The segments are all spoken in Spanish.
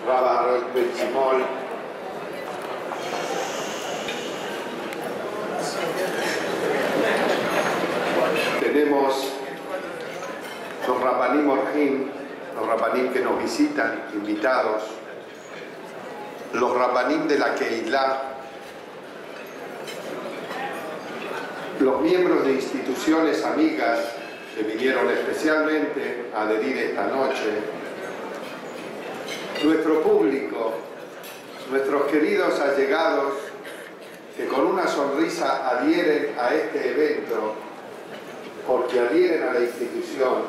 Rabba Harold Ben-Shimol, tenemos los Rabbanim Orjim, los Rabbanim que nos visitan, invitados, los Rabbanim de la Keilah, los miembros de instituciones amigas que vinieron especialmente a adherir esta noche, nuestro público, nuestros queridos allegados que con una sonrisa adhieren a este evento porque adhieren a la institución,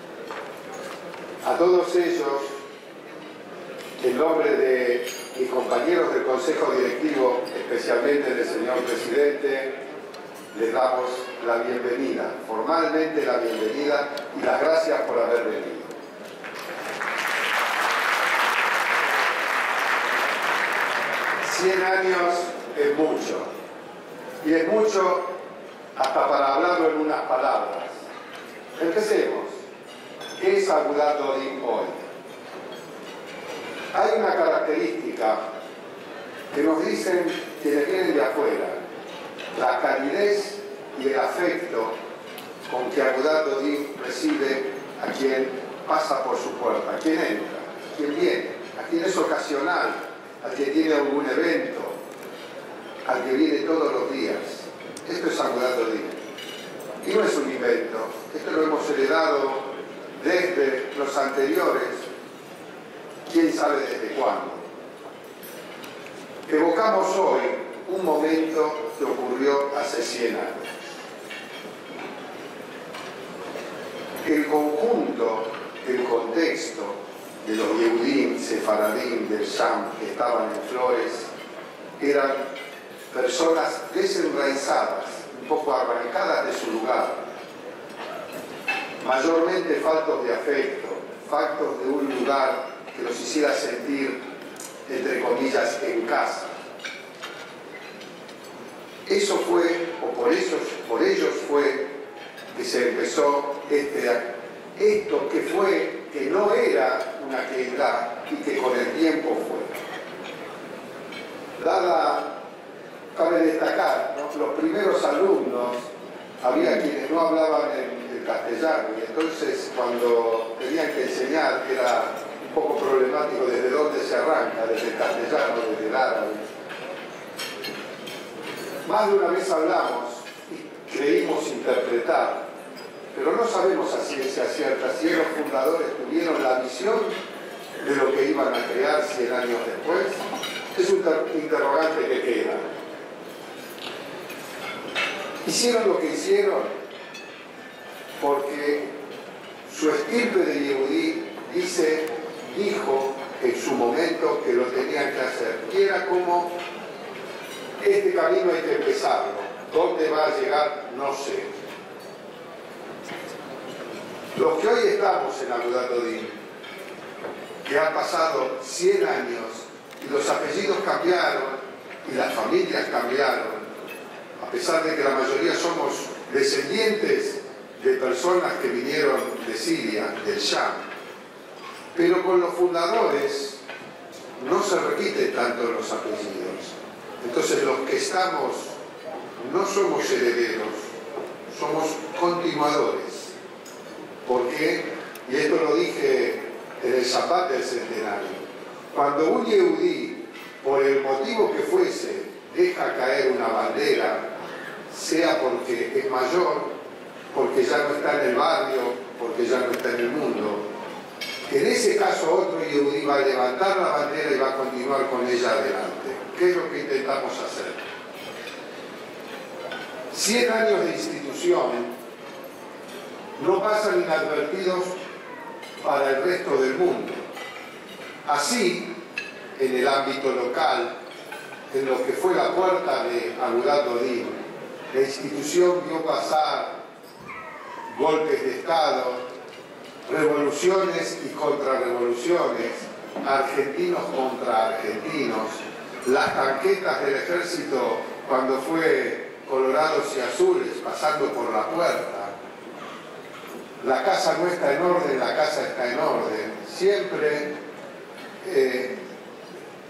a todos ellos, en nombre de mis compañeros del Consejo Directivo, especialmente del señor Presidente, les damos la bienvenida, formalmente la bienvenida y las gracias por haber venido. Cien años es mucho, y es mucho hasta para hablarlo en unas palabras. Empecemos. ¿Qué es Agudat Dorim hoy? Hay una característica que nos dicen quienes vienen de afuera: la calidez y el afecto con que Agudat Dorim recibe a quien pasa por su puerta, a quien entra, a quien viene, a quien es ocasional, al que tiene algún evento, al que viene todos los días. Esto es Agudat Dorim. Y no es un invento, esto lo hemos heredado desde los anteriores, quién sabe desde cuándo. Evocamos hoy un momento que ocurrió hace 100 años. El conjunto, el contexto de los Yehudim, Sefaradim, del Sham, que estaban en Flores, eran personas desenraizadas, un poco arrancadas de su lugar, mayormente faltos de afecto, faltos de un lugar que los hiciera sentir, entre comillas, en casa. Eso fue, o por ellos fue, que se empezó esto que no era una Keilah y que con el tiempo fue. Cabe destacar, ¿no? Los primeros alumnos, había quienes no hablaban el castellano, y entonces cuando tenían que enseñar era un poco problemático desde dónde se arranca, desde el castellano, desde el árabe. Más de una vez hablamos y creímos interpretar, pero no sabemos a ciencia cierta si los fundadores tuvieron la visión de lo que iban a crear 100 años después. Es un interrogante que queda. Hicieron lo que hicieron porque su estirpe de Yehudí dijo en su momento que lo tenían que hacer. Y era como: este camino hay que empezarlo. ¿Dónde va a llegar? No sé. Los que hoy estamos en Agudat Dorim, que han pasado 100 años y los apellidos cambiaron y las familias cambiaron, a pesar de que la mayoría somos descendientes de personas que vinieron de Siria, del Sham, pero con los fundadores no se repiten tanto los apellidos. Entonces los que estamos no somos herederos, somos continuadores. ¿Por qué? Y esto lo dije en el Shabbat del centenario. Cuando un Yehudí, por el motivo que fuese, deja caer una bandera, sea porque es mayor, porque ya no está en el barrio, porque ya no está en el mundo, en ese caso otro Yehudí va a levantar la bandera y va a continuar con ella adelante. ¿Qué es lo que intentamos hacer? 100 años de institución no pasan inadvertidos para el resto del mundo. Así, en el ámbito local, en lo que fue la puerta de Agudat Dorim, la institución vio pasar golpes de Estado, revoluciones y contrarrevoluciones, argentinos contra argentinos, las tanquetas del ejército cuando fue colorados y azules pasando por la puerta. La casa no está en orden, la casa está en orden. Siempre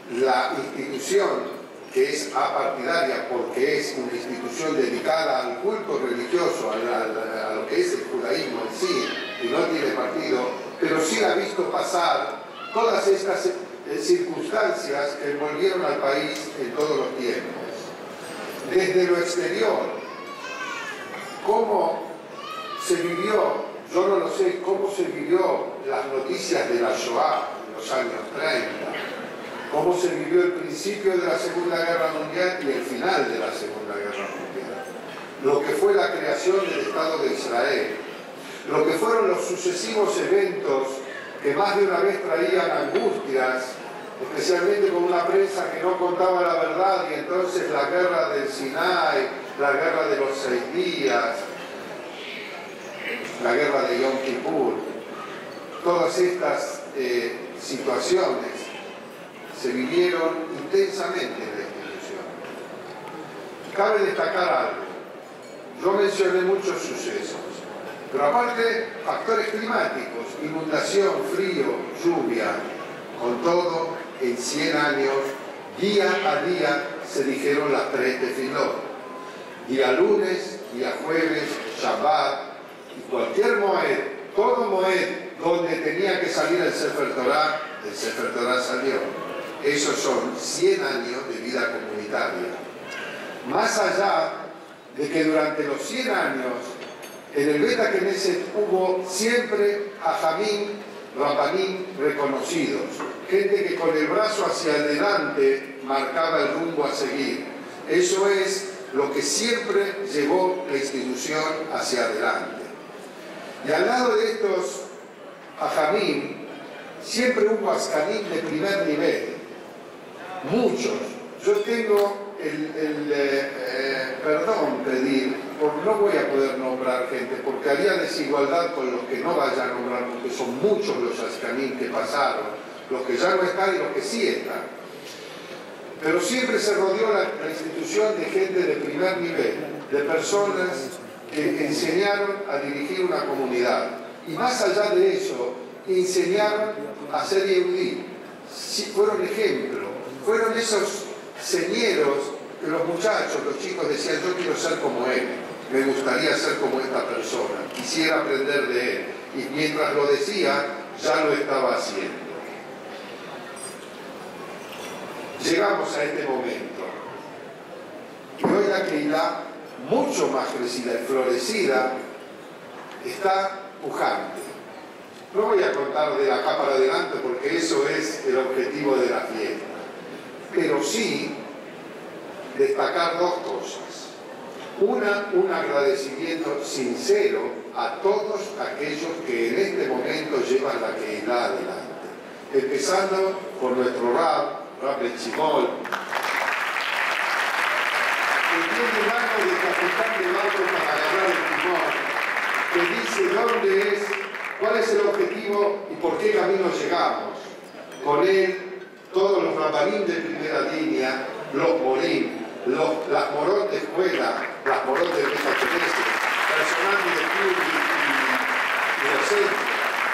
la institución, que es apartidaria porque es una institución dedicada al culto religioso, a lo que es el judaísmo en sí, y no tiene partido, pero sí ha visto pasar todas estas circunstancias que envolvieron al país en todos los tiempos. Desde lo exterior, cómo se vivió, yo no lo sé, cómo se vivió las noticias de la Shoah en los años 30, cómo se vivió el principio de la Segunda Guerra Mundial y el final de la Segunda Guerra Mundial, lo que fue la creación del Estado de Israel, lo que fueron los sucesivos eventos que más de una vez traían angustias, especialmente con una prensa que no contaba la verdad, y entonces la guerra del Sinai, la guerra de los 6 días, la guerra de Yom Kippur, todas estas situaciones se vivieron intensamente en la institución. Cabe destacar algo. Yo mencioné muchos sucesos, pero aparte factores climáticos, inundación, frío, lluvia, con todo, en 100 años, día a día, se dijeron las 3 tefilot. Día lunes, día jueves, Shabbat, y cualquier moed, todo moed donde tenía que salir el Sefer Torah salió. Esos son 100 años de vida comunitaria. Más allá de que durante los 100 años en el Beta Knesset hubo siempre hajamim, rabanim reconocidos, gente que con el brazo hacia adelante marcaba el rumbo a seguir. Eso es lo que siempre llevó la institución hacia adelante. Y al lado de estos hajamim siempre hubo askanim de primer nivel. Muchos. Yo tengo perdón pedir, porque no voy a poder nombrar gente, porque había desigualdad con los que no vaya a nombrar, porque son muchos los askanim que pasaron, los que ya no están y los que sí están. Pero siempre se rodeó la institución de gente de primer nivel, de personas que enseñaron a dirigir una comunidad. Y más allá de eso, enseñaron a ser yehudí. Fueron ejemplo. Fueron esos señeros que los muchachos, los chicos decían: yo quiero ser como él, me gustaría ser como esta persona, quisiera aprender de él. Y mientras lo decía, ya lo estaba haciendo. Llegamos a este momento. Y hoy la Keilah, mucho más crecida y florecida, está pujante. No voy a contar de acá para adelante porque eso es el objetivo de la fiesta. Pero sí destacar 2 cosas. Una, un agradecimiento sincero a todos aquellos que en este momento llevan la Keilah adelante. Empezando por nuestro Rab Benchimol, que tiene mano de capitán de barco para agarrar el timón, que dice dónde es, cuál es el objetivo y por qué camino llegamos. Con él, todos los rabanim de primera línea, los morim, las morot de escuela, las morot de Beta Knesset, personal de club y docente.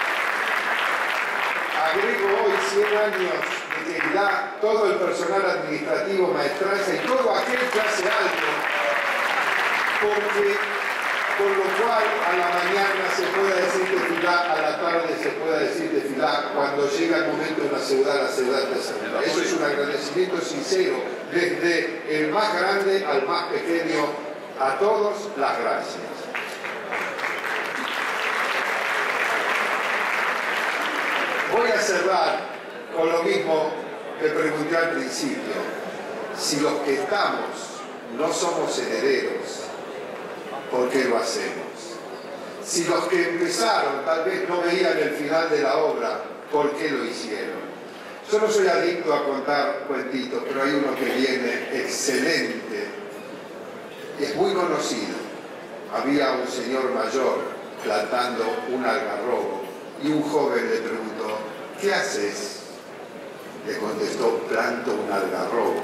Agrego hoy 100 años de Keilah, todo el personal administrativo, maestranza y todo aquel que hace algo, porque con lo cual a la mañana se pueda decir tefilá, a la tarde se pueda decir tefilá, cuando llega el momento de la ciudad te saluda. Eso es un agradecimiento sincero, desde el más grande al más pequeño, a todos las gracias. Voy a cerrar con lo mismo que pregunté al principio. Si los que estamos no somos herederos, ¿por qué lo hacemos? Si los que empezaron tal vez no veían el final de la obra, ¿por qué lo hicieron? Yo no soy adicto a contar cuentitos, pero hay uno que viene excelente. Es muy conocido. Había un señor mayor plantando un algarrobo y un joven le preguntó: ¿qué haces? Le contestó: planto un algarrobo.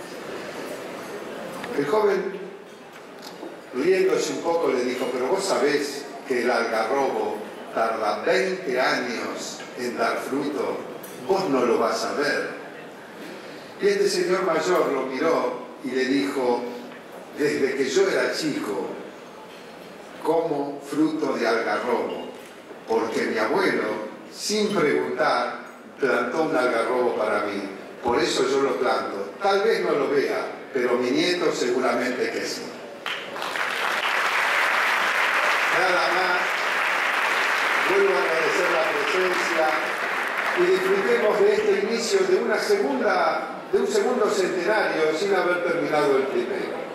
El joven, riéndose un poco, le dijo: pero vos sabés que el algarrobo tarda 20 años en dar fruto, vos no lo vas a ver. Y este señor mayor lo miró y le dijo: desde que yo era chico, como fruto de algarrobo, porque mi abuelo, sin preguntar, plantó un algarrobo para mí. Por eso yo lo planto. Tal vez no lo vea, pero mi nieto seguramente que sí. Nada más, vuelvo a agradecer la presencia y disfrutemos de este inicio de un segundo centenario sin haber terminado el primero.